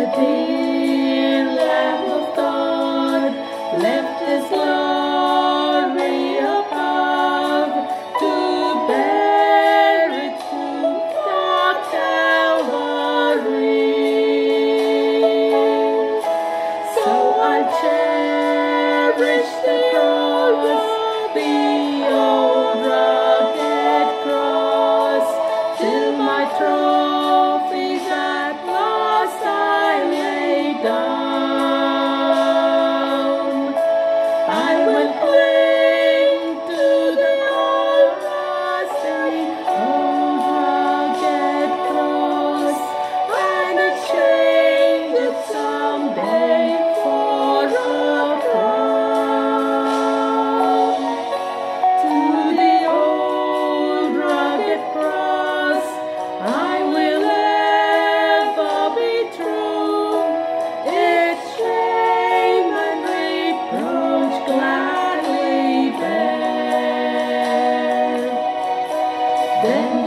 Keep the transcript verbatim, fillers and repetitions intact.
dear Lamb of God left His glory above to bear it to the Calvary. So I cherish the cross, the old rugged cross, till my trophies at last I lay down. I will cling to the old rusty, old rugged cross, and exchange it someday for a crown. To the old rugged cross I will ever be true, its shame and reproach gladly bear. Then